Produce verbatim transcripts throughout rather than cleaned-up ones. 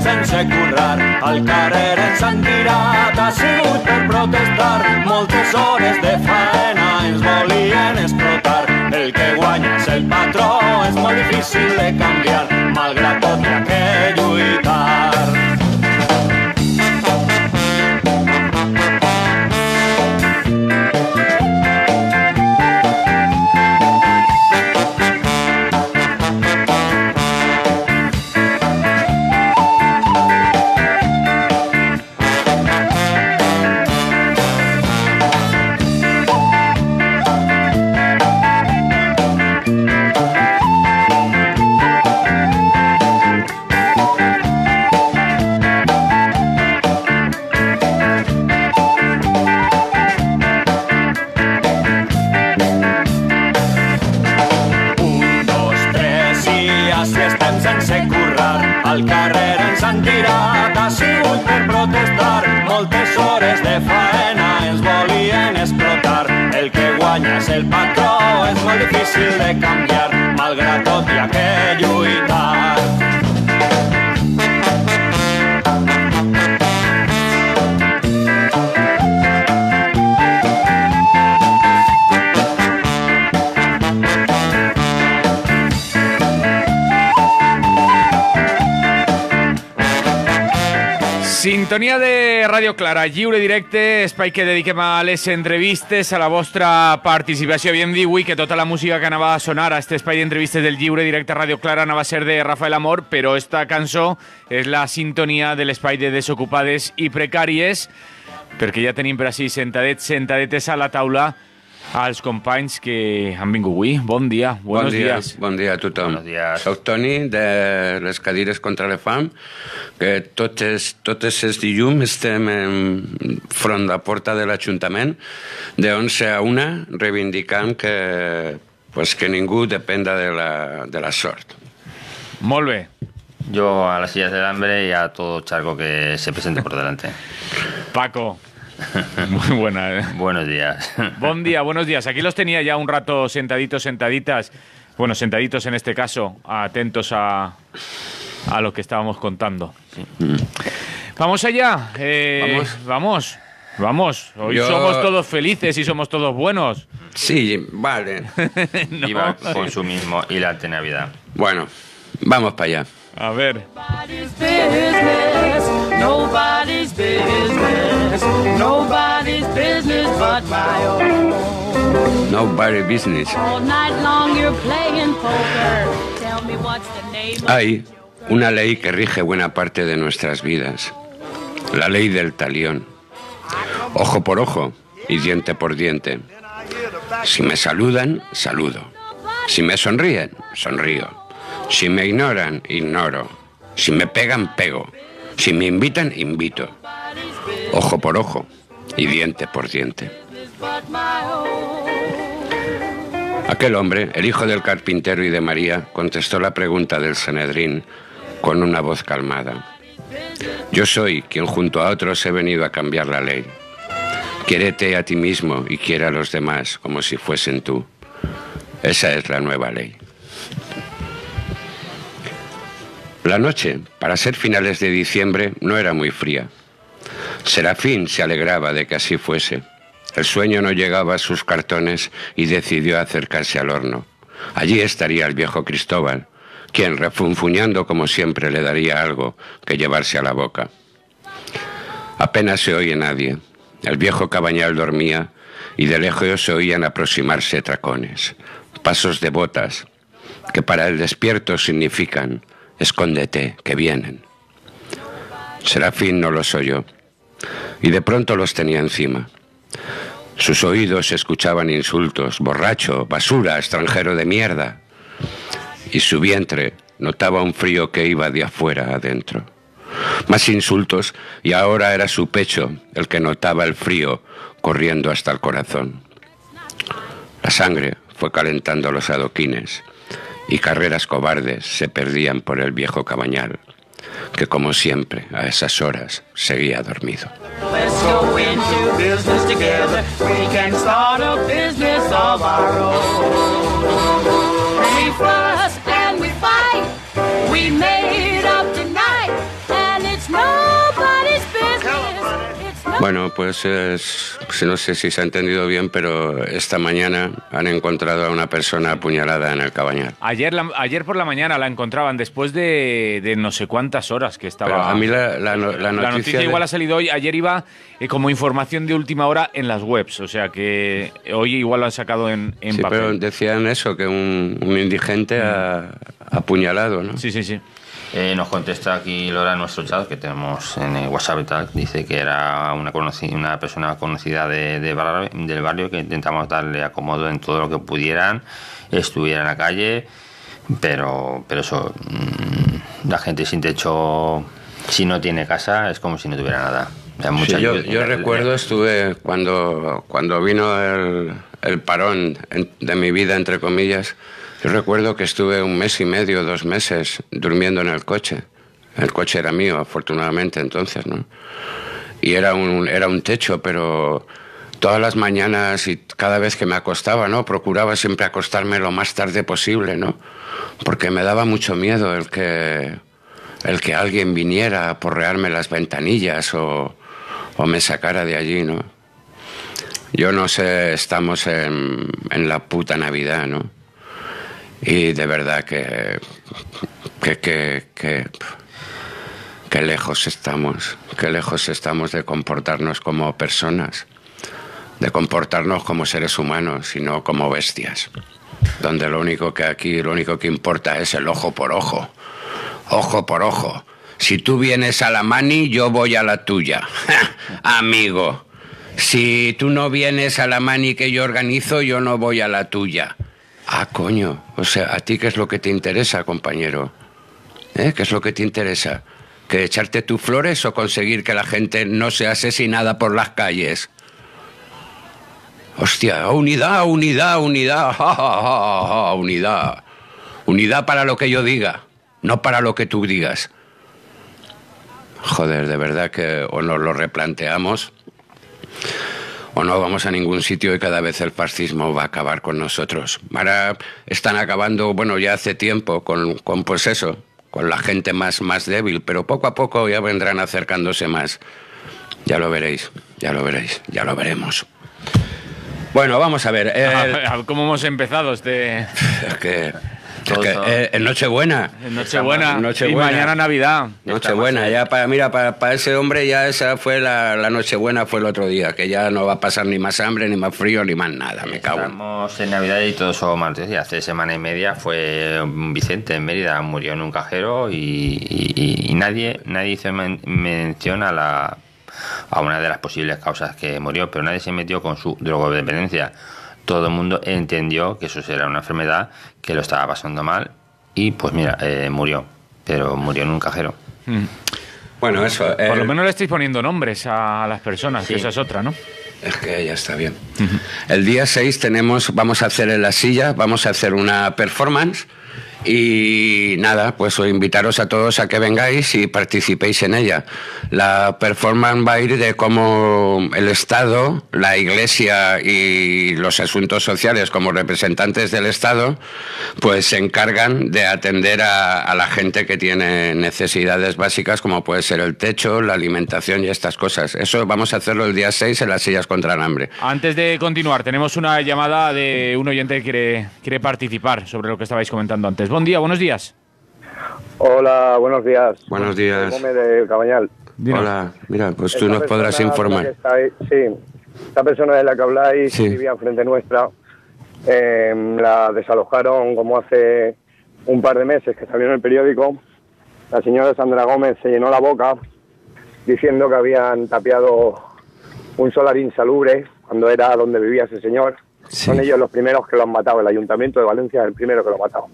sense currar. Al carrer ens han tirat, ha sigut per protestar. Moltes hores de faena ens volien explotar. El que guanya és el patró, és molt difícil de canviar. Malgrat tot hi ha que lluitar. Al carrer ens han tirat, ha sigut per protestar. Moltes hores de faena ens volien explotar. El que guanya és el patró, és molt difícil de canviar. Malgrat tot hi ha que lluitar. Sintonia de Ràdio Clara, lliure directe, espai que dediquem a les entrevistes, a la vostra participació. Havíem dit avui que tota la música que anava a sonar a este espai d'entrevistes del lliure directe a Ràdio Clara anava a ser de Rafael Amor, però esta cançó és la sintonia de l'espai de Desocupades i Precàries, perquè ja tenim per així sentadets, sentadetes a la taula als companys que han vingut avui. Bon dia, buenos bon dia, días. Bon dia a tothom. Buenos días. Soc Toni, de les cadires contra la fam, que totes, totes els dilluns estem en front de la porta de l'Ajuntament, de onze a una, reivindicant que, pues, que ningú dependa de la, de la sort. Molt bé. Yo a las sillas del hambre y a todo charco que se presente por delante. Paco. Muy buena, ¿eh? Buenos días. Buen día, buenos días. Aquí los tenía ya un rato sentaditos, sentaditas. Bueno, sentaditos en este caso, atentos a, a lo que estábamos contando. Sí. Vamos allá. Eh, vamos. Vamos. Vamos. Hoy Yo... somos todos felices y somos todos buenos. Sí, vale. No. Viva el consumismo y la tenavidad. Bueno, vamos para allá. A ver. Nobody's business, nobody's business, nobody's business but my own. Nobody business. All night long you're playing poker. Tell me what's the name of Hay una ley que rige buena parte de nuestras vidas. La ley del talión. Ojo por ojo y diente por diente. Si me saludan, saludo. Si me sonríen, sonrío. Si me ignoran, ignoro. Si me pegan, pego. Si me invitan, invito. Ojo por ojo y diente por diente. Aquel hombre, el hijo del carpintero y de María, contestó la pregunta del Sanedrín con una voz calmada. Yo soy quien junto a otros he venido a cambiar la ley. Quiérete a ti mismo y quiere a los demás como si fuesen tú. Esa es la nueva ley. La noche, para ser finales de diciembre, no era muy fría. Serafín se alegraba de que así fuese. El sueño no llegaba a sus cartones y decidió acercarse al horno. Allí estaría el viejo Cristóbal, quien, refunfuñando como siempre, le daría algo que llevarse a la boca. Apenas se oye nadie. El viejo Cabañal dormía y de lejos se oían aproximarse tracones, pasos de botas, que para el despierto significan escóndete, que vienen. Serafín no los oyó, y de pronto los tenía encima. Sus oídos escuchaban insultos, borracho, basura, extranjero de mierda, y su vientre notaba un frío que iba de afuera adentro. Más insultos, y ahora era su pecho el que notaba el frío corriendo hasta el corazón. La sangre fue calentando los adoquines, y carreras cobardes se perdían por el viejo Cabañal, que como siempre a esas horas seguía dormido. Let's go into business together. We can start a business of our own. We fuss and we fight. We made up tonight, and Bueno, pues es, pues no sé si se ha entendido bien, pero esta mañana han encontrado a una persona apuñalada en el Cabañal. Ayer, la, ayer por la mañana la encontraban después de, de no sé cuántas horas que estaba... Pero a mí la, la, la noticia, la noticia de... igual ha salido hoy. Ayer iba eh, como información de última hora en las webs, o sea que hoy igual lo han sacado en, en sí, papel. Pero decían eso, que un, un indigente ha apuñalado, ¿no? Sí, sí, sí. Eh, nos contesta aquí Laura, nuestro chat, que tenemos en el WhatsApp y tal, dice que era una, conoci- una persona conocida de, de bar- del barrio, que intentamos darle acomodo en todo lo que pudieran, estuviera en la calle, pero, pero eso, mmm, la gente sin techo, si no tiene casa, es como si no tuviera nada. Hay mucha Sí, yo, ayuda. yo recuerdo, estuve cuando, cuando vino el, el parón en- de mi vida, entre comillas. Yo recuerdo que estuve un mes y medio, dos meses, durmiendo en el coche. El coche era mío, afortunadamente, entonces, ¿no? Y era un, era un techo, pero todas las mañanas y cada vez que me acostaba, ¿no? Procuraba siempre acostarme lo más tarde posible, ¿no? Porque me daba mucho miedo el que, el que alguien viniera a porrearme las ventanillas o, o me sacara de allí, ¿no? Yo no sé, estamos en, en la puta Navidad, ¿no? Y de verdad que, que, que, que, que lejos estamos, que lejos estamos de comportarnos como personas, de comportarnos como seres humanos y no como bestias, donde lo único que aquí, lo único que importa es el ojo por ojo, ojo por ojo. Si tú vienes a la mani, yo voy a la tuya, amigo. Si tú no vienes a la mani que yo organizo, yo no voy a la tuya. Ah, coño, o sea, ¿a ti qué es lo que te interesa, compañero? ¿Eh? ¿Qué es lo que te interesa? ¿Que echarte tus flores o conseguir que la gente no sea asesinada por las calles? Hostia, unidad, unidad, unidad, ja, ja, ja, ja, unidad. Unidad para lo que yo diga, no para lo que tú digas. Joder, de verdad que o nos lo replanteamos o no vamos a ningún sitio y cada vez el fascismo va a acabar con nosotros. Ahora están acabando, bueno, ya hace tiempo, con, con pues eso, con la gente más, más débil, pero poco a poco ya vendrán acercándose más. Ya lo veréis, ya lo veréis, ya lo veremos. Bueno, vamos a ver. El... ¿Cómo hemos empezado este...? Es que... Es que eh, en Nochebuena. En Nochebuena. Nochebuena. Y mañana Navidad. Nochebuena, ya para, mira, para, para ese hombre ya esa fue la, la Nochebuena, fue el otro día, que ya no va a pasar ni más hambre, ni más frío, ni más nada, me cago. Estamos en Navidad y todos somos martes, y hace semana y media fue Vicente en Mérida, murió en un cajero y, y, y nadie, nadie hizo men mención a la a una de las posibles causas que murió, pero nadie se metió con su drogodependencia. Todo el mundo entendió que eso era una enfermedad, que lo estaba pasando mal y pues mira, eh, murió, pero murió en un cajero. Mm. Bueno, eso... Por eh... lo menos le estáis poniendo nombres a las personas, sí. Que esa es otra, ¿no? Es que ya está bien. Uh-huh. El día seis tenemos, vamos a hacer en la silla, vamos a hacer una performance y nada, pues invitaros a todos a que vengáis y participéis en ella. La performance va a ir de cómo el Estado, la Iglesia y los asuntos sociales como representantes del Estado pues se encargan de atender a, a la gente que tiene necesidades básicas como puede ser el techo, la alimentación y estas cosas. Eso vamos a hacerlo el día seis en las sillas contra el hambre. Antes de continuar, tenemos una llamada de un oyente que quiere, quiere participar sobre lo que estabais comentando antes. Buen día, buenos días. Hola, buenos días. Buenos días. Gómez del Cabañal. Dinos. Hola, mira, pues tú nos podrás informar. Ahí, sí, esta persona de la que habláis, sí. Que vivía enfrente nuestra, eh, la desalojaron como hace un par de meses, que salió en el periódico. La señora Sandra Gómez se llenó la boca diciendo que habían tapiado un solar insalubre cuando era donde vivía ese señor. Sí. Son ellos los primeros que lo han matado, el Ayuntamiento de Valencia es el primero que lo ha matado.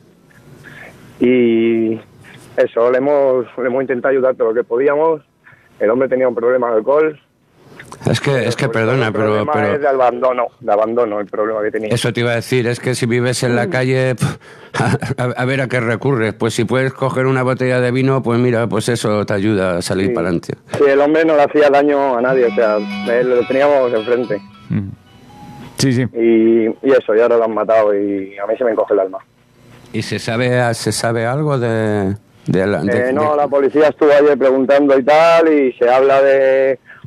Y eso, le hemos, le hemos intentado ayudar todo lo que podíamos. El hombre tenía un problema de alcohol. Es que, es que perdona, el pero... pero es de abandono, de abandono el problema que tenía. Eso te iba a decir, es que si vives en la calle, a, a ver a qué recurres. Pues si puedes coger una botella de vino, pues mira, pues eso te ayuda a salir sí. para adelante. Sí, el hombre no le hacía daño a nadie, o sea, lo teníamos enfrente. Mm. Sí, sí. Y, y eso, y ahora lo han matado y a mí se me encoge el alma. ¿Y se sabe, se sabe algo de...? de, la, de, eh, no, de... la policía estuvo ayer preguntando y tal, y se habla de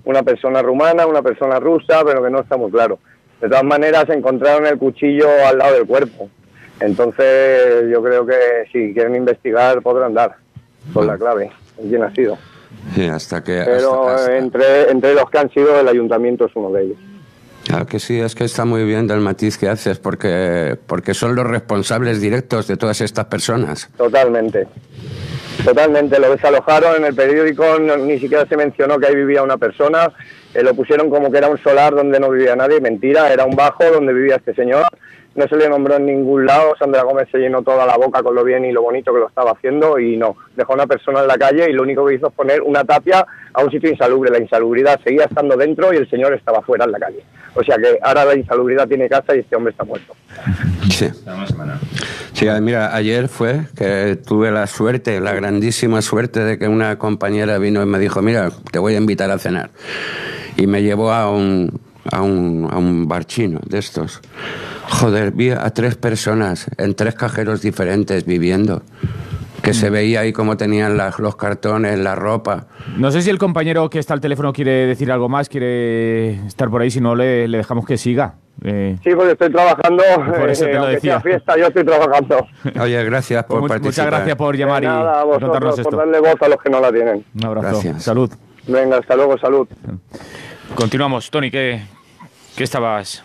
una persona rumana, una persona rusa, pero que no está muy claro. De todas maneras, encontraron el cuchillo al lado del cuerpo. Entonces, yo creo que si quieren investigar, podrán dar con la clave de quién ha sido. Sí, hasta que... Pero hasta, hasta... Entre, entre los que han sido, el ayuntamiento es uno de ellos. Claro que sí, es que está muy bien del matiz que haces, porque, porque son los responsables directos de todas estas personas. Totalmente. Totalmente, lo desalojaron en el periódico, no, ni siquiera se mencionó que ahí vivía una persona, eh, lo pusieron como que era un solar donde no vivía nadie, mentira, era un bajo donde vivía este señor, no se le nombró en ningún lado, Sandra Gómez se llenó toda la boca con lo bien y lo bonito que lo estaba haciendo y no, dejó a una persona en la calle y lo único que hizo es poner una tapia a un sitio insalubre, la insalubridad seguía estando dentro y el señor estaba fuera en la calle. O sea que ahora la insalubridad tiene casa y este hombre está muerto. Sí. Sí, mira, ayer fue que tuve la suerte, la grandísima suerte de que una compañera vino y me dijo, mira, te voy a invitar a cenar. Y me llevó a un, a un, a un bar chino de estos. Joder, vi a tres personas en tres cajeros diferentes viviendo. Que se veía ahí cómo tenían las, los cartones, la ropa. No sé si el compañero que está al teléfono quiere decir algo más, quiere estar por ahí, si no le, le dejamos que siga. Eh... Sí, pues estoy trabajando, por eso eh, te lo aunque decía. sea fiesta, yo estoy trabajando. Oye, gracias por pues participar. Muchas gracias por llamar de y nada, a vosotros, contarnos esto. por darle voz a los que no la tienen. Un abrazo. Gracias. Salud. Venga, hasta luego, salud. Continuamos. Tony, ¿qué, qué estabas...?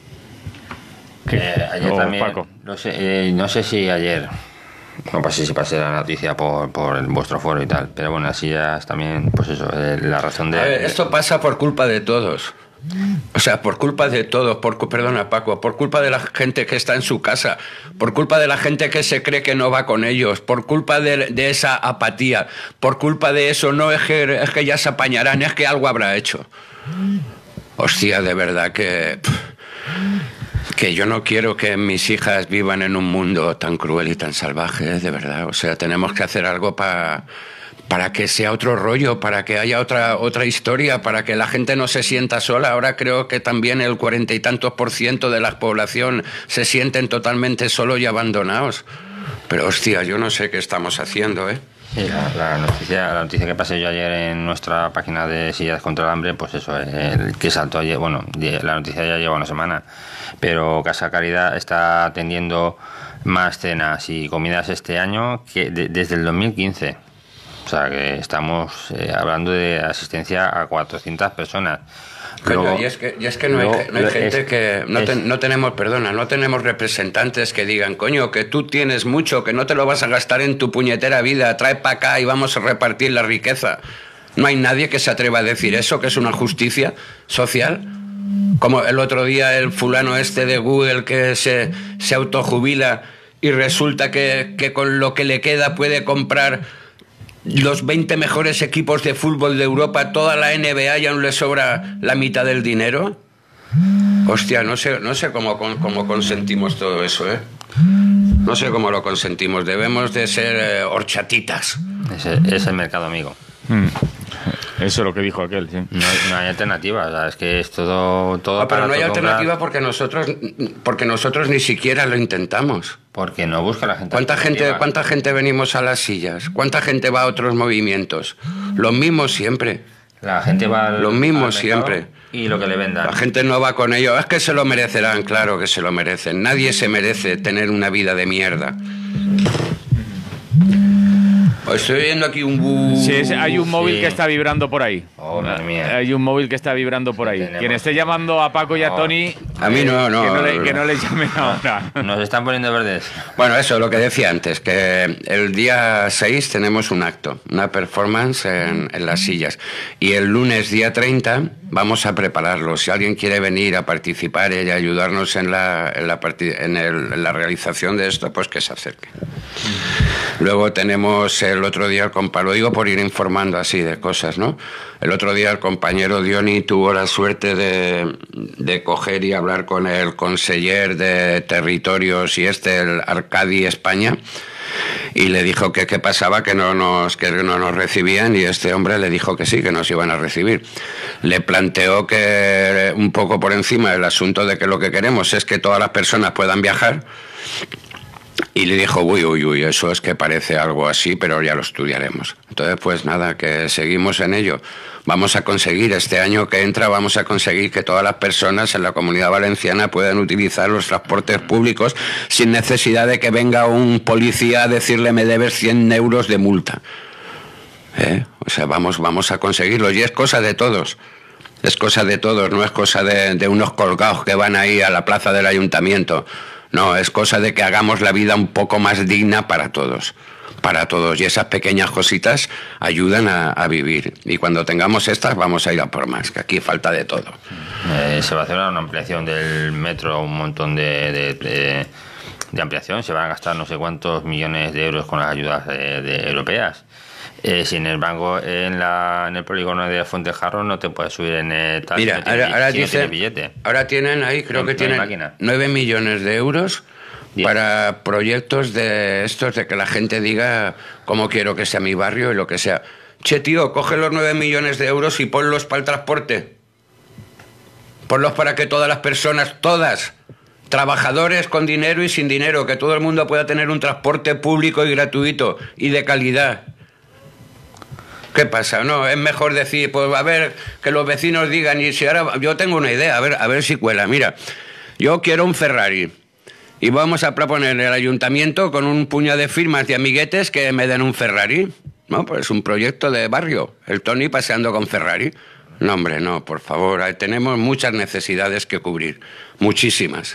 ¿Qué? Eh, ayer O también, Paco. no sé, eh, no sé si ayer, no pasé si pasé la noticia por, por el, vuestro foro y tal, pero bueno, así ya es también, pues eso, eh, la razón de... A ver, esto pasa por culpa de todos. O sea, por culpa de todos, por, perdona Paco, por culpa de la gente que está en su casa, por culpa de la gente que se cree que no va con ellos, por culpa de, de esa apatía, por culpa de eso, no es que, es que ya se apañarán, es que algo habrá hecho. Hostia, de verdad que... Que yo no quiero que mis hijas vivan en un mundo tan cruel y tan salvaje, de verdad. O sea, tenemos que hacer algo para... para que sea otro rollo, para que haya otra otra historia, para que la gente no se sienta sola. Ahora creo que también el cuarenta y tantos por ciento de la población se sienten totalmente solos y abandonados. Pero hostia, yo no sé qué estamos haciendo, ¿eh? Sí, la, la, noticia, la noticia que pasé yo ayer en nuestra página de Sillas contra el Hambre, pues eso, el que saltó ayer, bueno, la noticia ya lleva una semana, pero Casa Caridad está atendiendo más cenas y comidas este año que de, desde el dos mil quince. O sea, que estamos eh, hablando de asistencia a cuatrocientas personas. Coño, Luego, y es que, y es que no, luego, hay, no hay gente es, que... No, te, es, no tenemos, perdona, no tenemos representantes que digan, coño, que tú tienes mucho, que no te lo vas a gastar en tu puñetera vida, trae para acá y vamos a repartir la riqueza. No hay nadie que se atreva a decir eso, que es una justicia social. Como el otro día el fulano este de Google que se, se autojubila y resulta que, que con lo que le queda puede comprar los veinte mejores equipos de fútbol de Europa, toda la N B A, y aún le sobra la mitad del dinero. Hostia, no sé, no sé cómo, cómo consentimos todo eso, ¿eh? No sé cómo lo consentimos. Debemos de ser eh, horchatitas. Es, es el mercado amigo. Mm. Eso es lo que dijo aquel, sí. No hay, no hay alternativa, o sea, es que es todo... todo Ah, pero no hay alternativa comprar, porque nosotros, porque nosotros ni siquiera lo intentamos. porque no busca la gente. ¿Cuánta gente, ¿Cuánta gente venimos a las sillas? ¿Cuánta gente va a otros movimientos? Los mismos siempre. La gente va al, Los mismos al siempre. Y lo que le vendan. La gente no va con ellos. Es que se lo merecerán, claro que se lo merecen. Nadie se merece tener una vida de mierda. Estoy oyendo aquí un bu... Sí, es- hay un móvil sí. que está vibrando por ahí. Oh, madre mía. Hay un móvil que está vibrando por ahí. Tenemos- Quien esté llamando a Paco y a No. Tony, A mí no, no. que no le, que no le llamen ahora. Nos están poniendo verdes. Bueno, eso, lo que decía antes, que el día seis tenemos un acto, una performance en, en las sillas. Y el lunes, día treinta, vamos a prepararlo. Si alguien quiere venir a participar y ayudarnos en la, en la, parti- en el- en la realización de esto, pues que se acerque. Luego tenemos el otro día, el compa- lo digo por ir informando así de cosas, ¿no? El otro día el compañero Diony tuvo la suerte de, de coger y hablar con el conseller de territorios y este, el Arcadi España, y le dijo que qué pasaba, que no nos que no nos recibían, y este hombre le dijo que sí, que nos iban a recibir. Le planteó que un poco por encima el asunto de que lo que queremos es que todas las personas puedan viajar. Y le dijo, uy, uy, uy, eso es que parece algo así, pero ya lo estudiaremos. Entonces, pues nada, que seguimos en ello. Vamos a conseguir, este año que entra, vamos a conseguir que todas las personas en la Comunidad Valenciana puedan utilizar los transportes públicos sin necesidad de que venga un policía a decirle me debes cien euros de multa. ¿Eh? O sea, vamos, vamos a conseguirlo. Y es cosa de todos. Es cosa de todos, no es cosa de, de unos colgados que van ahí a la plaza del ayuntamiento. No, es cosa de que hagamos la vida un poco más digna para todos, para todos. Y esas pequeñas cositas ayudan a, a vivir. Y cuando tengamos estas vamos a ir a por más, que aquí falta de todo. Eh, se va a hacer una ampliación del metro, un montón de, de, de, de ampliación. Se van a gastar no sé cuántos millones de euros con las ayudas de, de europeas. Eh, si en el banco, en, la, en el polígono de Fuentejarro no te puedes subir en el tal. Mira, si no ahora, tiene, ahora, si no dice, tiene billete. Ahora tienen ahí, creo No, que no tienen máquina. nueve millones de euros Diez. para proyectos de estos, de que la gente diga cómo quiero que sea mi barrio y lo que sea. Che, tío, coge los nueve millones de euros y ponlos para el transporte. Ponlos para que todas las personas, todas, trabajadores con dinero y sin dinero, que todo el mundo pueda tener un transporte público y gratuito y de calidad. ¿Qué pasa? No, es mejor decir, pues a ver, que los vecinos digan, y si ahora, yo tengo una idea, a ver, a ver si cuela. Mira, yo quiero un Ferrari y vamos a proponer al ayuntamiento con un puñado de firmas de amiguetes que me den un Ferrari. No, pues un proyecto de barrio, el Tony paseando con Ferrari. No, hombre, no, por favor, tenemos muchas necesidades que cubrir, muchísimas.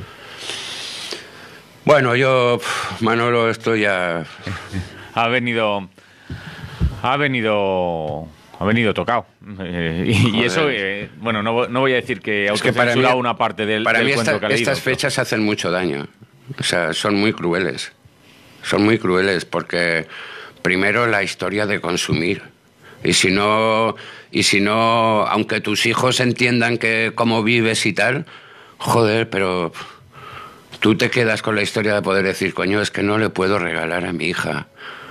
Bueno, yo, Manolo, estoy ya... Ha venido... Ha venido... Ha venido tocado. Eh, y, y eso, eh, bueno, no, no voy a decir que ha Es que para autocensurado mí- una parte del, Para del mí cuento esta- que ha leído. estas fechas hacen mucho daño. O sea, son muy crueles. Son muy crueles porque, primero, la historia de consumir. Y si no, y si no, aunque tus hijos entiendan que cómo vives y tal, joder, pero tú te quedas con la historia de poder decir, coño, es que no le puedo regalar a mi hija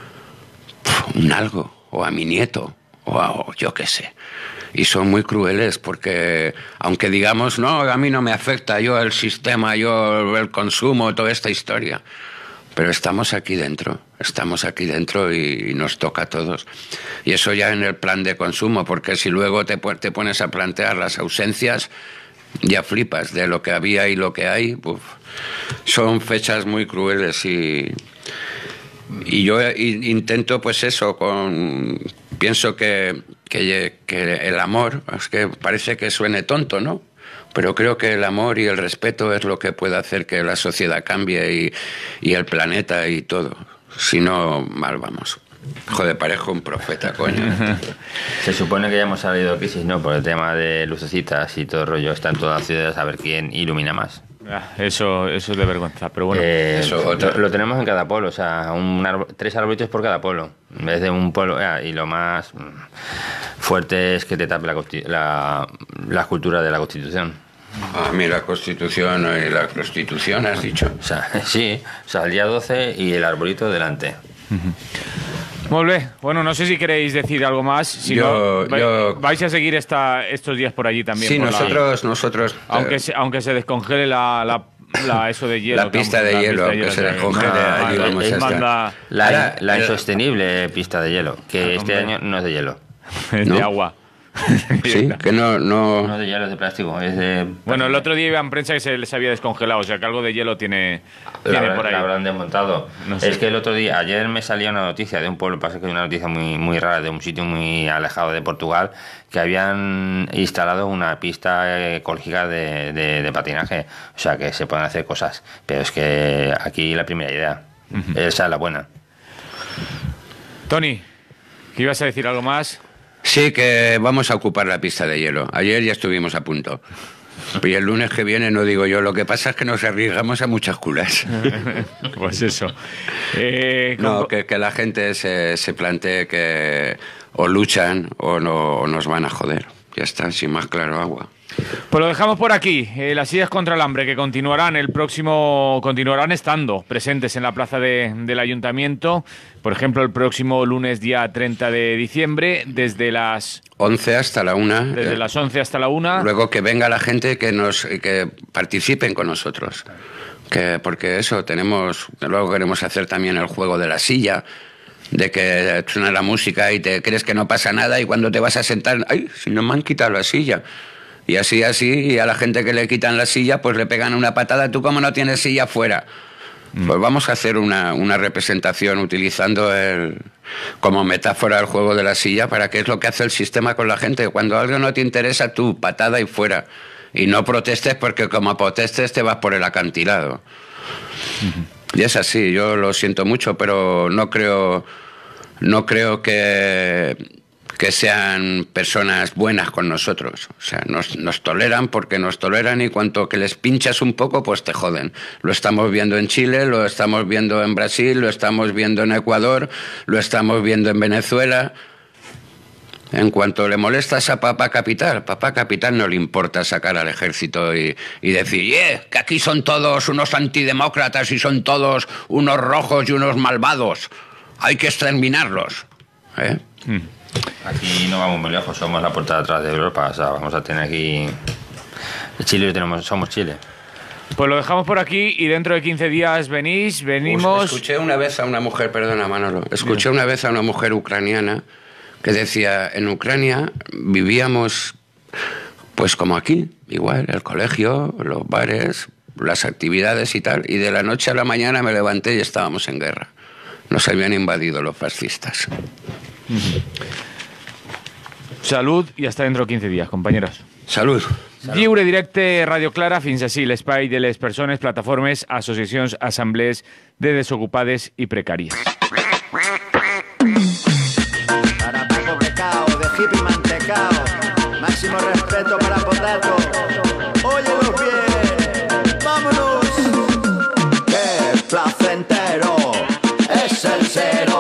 un algo, o a mi nieto, o, a, o yo qué sé. Y son muy crueles porque, aunque digamos, no, a mí no me afecta, yo el sistema, yo el consumo, toda esta historia. Pero estamos aquí dentro, estamos aquí dentro y, y nos toca a todos. Y eso ya en el plan de consumo, porque si luego te, te pones a plantear las ausencias, ya flipas de lo que había y lo que hay. Uf. Son fechas muy crueles y... Y yo intento, pues eso, con pienso que, que, que el amor, es que parece que suene tonto, ¿no? Pero creo que el amor y el respeto es lo que puede hacer que la sociedad cambie y, y el planeta y todo. Si no, mal vamos. Joder, parezco un profeta, coño. Se supone que ya hemos salido de crisis, ¿no? Por el tema de lucecitas y todo el rollo. Está en todas las ciudades a ver quién ilumina más. Ah, Eso, eso es de vergüenza, pero bueno. Eh, eso, lo, otra. lo tenemos en cada pueblo, o sea, un árbol- tres arbolitos por cada pueblo. En vez de un pueblo. ah, y lo más mm, fuerte es que te tape la, consti- la, la escultura de la Constitución. A mí la Constitución y la prostitución, has dicho. O sea, sí, o sea, el día doce y el arbolito delante. Molt bé. Bueno, no sé si queréis decir algo más. Si Yo- no, vai- yo- vais a seguir esta, estos días por allí también. Sí, por la- nosotros, nosotros... aunque, eh, se, aunque se descongele la, la, la- eso de hielo. La pista de hielo, aunque se descongele, Ah, allí vale. vamos a Es estar. más la, La, Ahora, la el- insostenible pista de hielo, que este hombre. año no es de hielo. de ¿no? agua. Sí, que no... No no es de hielo, es de plástico. Es de Bueno, el otro día iba en prensa que se les había descongelado, o sea que algo de hielo tiene, La, tiene habrán- por ahí. la habrán desmontado. No sé. Es que el otro día, ayer me salía una noticia de un pueblo, pasa que es una noticia muy, muy rara, de un sitio muy alejado de Portugal, que habían instalado una pista ecológica de, de, de patinaje. O sea que se pueden hacer cosas. Pero es que aquí la primera idea. Esa es la buena. Tony, ¿que ibas a decir algo más? Sí, que vamos a ocupar la pista de hielo. Ayer ya estuvimos a punto. Y el lunes que viene no digo yo. Lo que pasa es que nos arriesgamos a muchas culas. Pues eso. Eh, No, con- que, que la gente se, se plantee que o luchan o, no, o nos van a joder. Ya está, sin más claro agua. Pues lo dejamos por aquí. Eh, las sillas contra el hambre que continuarán el próximo, continuarán estando presentes en la plaza de- del ayuntamiento. Por ejemplo, el próximo lunes día treinta de diciembre, desde las once hasta la una. desde eh, las once hasta la una. Luego que venga la gente que nos que participen con nosotros. Que, porque eso, tenemos, luego queremos hacer también el juego de la silla, de que suena la música y te crees que no pasa nada y cuando te vas a sentar, ¡ay, si no me han quitado la silla! Y así, así, y a la gente que le quitan la silla, pues le pegan una patada, tú como no tienes silla, fuera. Mm. Pues vamos a hacer una, una representación utilizando el, como metáfora el juego de la silla, para que es lo que hace el sistema con la gente. Cuando algo no te interesa, tú, patada y fuera. Y no protestes, porque como protestes te vas por el acantilado. Uh-huh. Y es así, yo lo siento mucho, pero no creo, no creo que, que sean personas buenas con nosotros. O sea, nos, nos toleran porque nos toleran, y cuanto que les pinchas un poco, pues te joden. Lo estamos viendo en Chile, lo estamos viendo en Brasil, lo estamos viendo en Ecuador, lo estamos viendo en Venezuela. En cuanto le molestas a Papá Capital, Papá Capital no le importa sacar al ejército y, y decir, yeah, que aquí son todos unos antidemócratas y son todos unos rojos y unos malvados. Hay que exterminarlos. ¿Eh? Mm. Aquí no vamos muy lejos, somos la puerta de atrás de Europa. O sea, vamos a tener aquí... Chile tenemos, somos Chile. Pues lo dejamos por aquí y dentro de quince días venís, venimos... Pues escuché una vez a una mujer, perdona Manolo, escuché una vez a una mujer ucraniana que decía, en Ucrania vivíamos pues como aquí, igual, el colegio, los bares, las actividades y tal, y de la noche a la mañana me levanté y estábamos en guerra. Nos habían invadido los fascistas. Uh-huh. Salud i hasta dentro de quinze dies, compañeros. Salut. Lliure directe Radio Clara, fins així l'espai de les persones, plataformes, associacions, assemblees de desocupades i precàries. Para Paco Becao, de hippie mantecao, máximo respeto para Potato. Óyelos bien, vámonos. Qué placentero es el ser